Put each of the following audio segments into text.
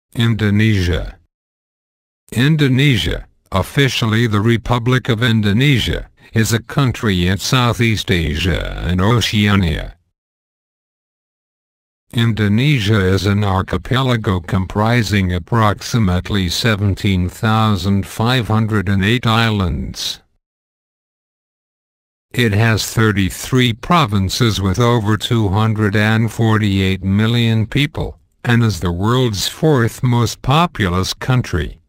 Indonesia. Indonesia, officially the Republic of Indonesia, is a country in Southeast Asia and Oceania. Indonesia is an archipelago comprising approximately 17,508 islands. It has 33 provinces with over 248 million people, and is the world's fourth most populous country.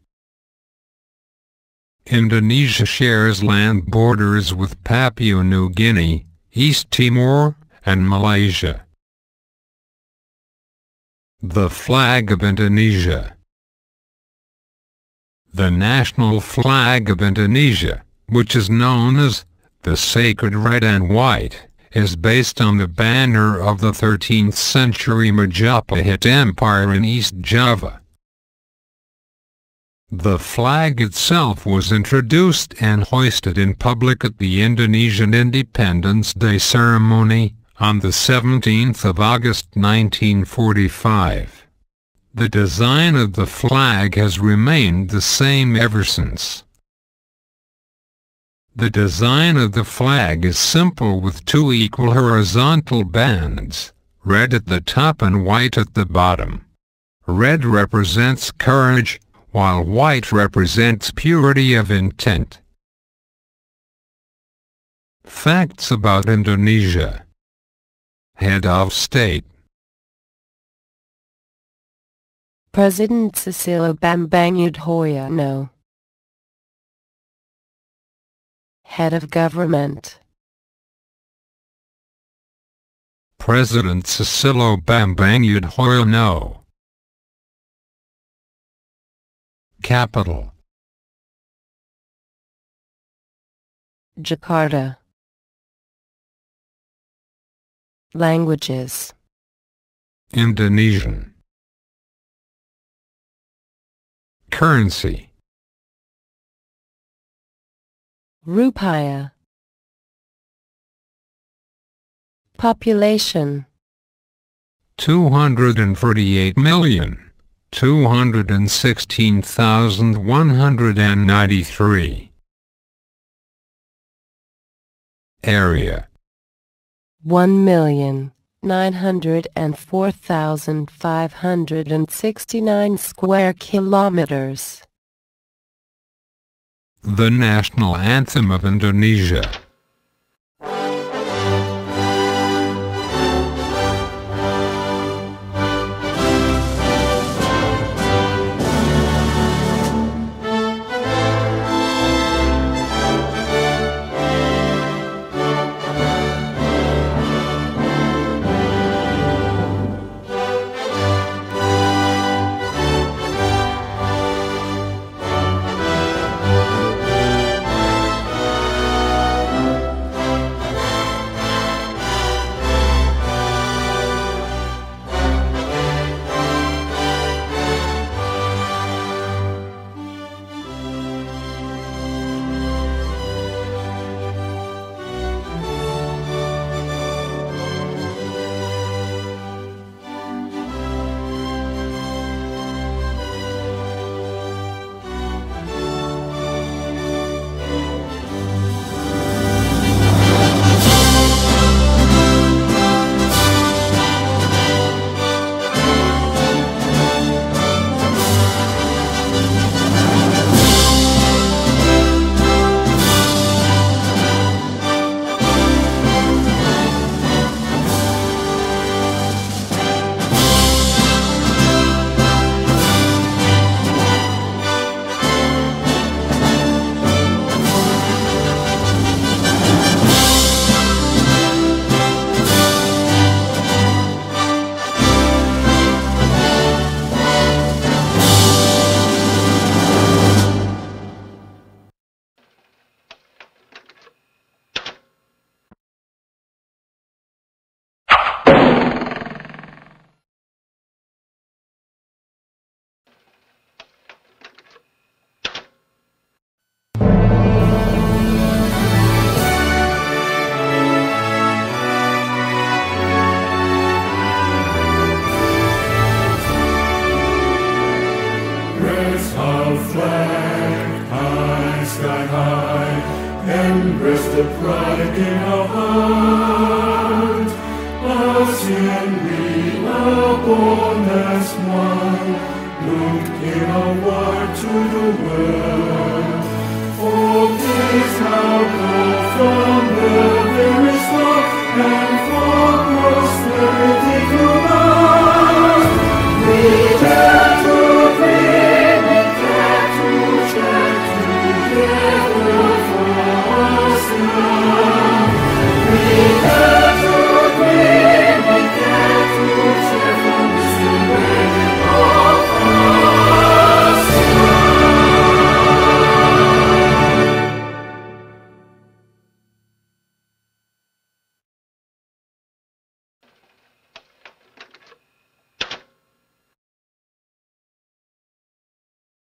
Indonesia shares land borders with Papua New Guinea, East Timor, and Malaysia. The flag of Indonesia. The national flag of Indonesia, which is known as the Sacred Red and White, is based on the banner of the 13th century Majapahit Empire in East Java. The flag itself was introduced and hoisted in public at the Indonesian Independence Day ceremony on the 17th of August 1945. The design of the flag has remained the same ever since. The design of the flag is simple with two equal horizontal bands, red at the top and white at the bottom. Red represents courage, while white represents purity of intent. Facts about Indonesia. Head of State. President Susilo Bambang Yudhoyono. Head of Government. President Susilo Bambang Yudhoyono. Capital. Jakarta. Languages. Indonesian. Currency. Rupiah. Population. 248,216,193. Area. 1,904,569 square kilometers. The national anthem of Indonesia. rest the pride in our heart, as in we are born as one. Look in our word to the world. For peace now go from the very start, and for prosperity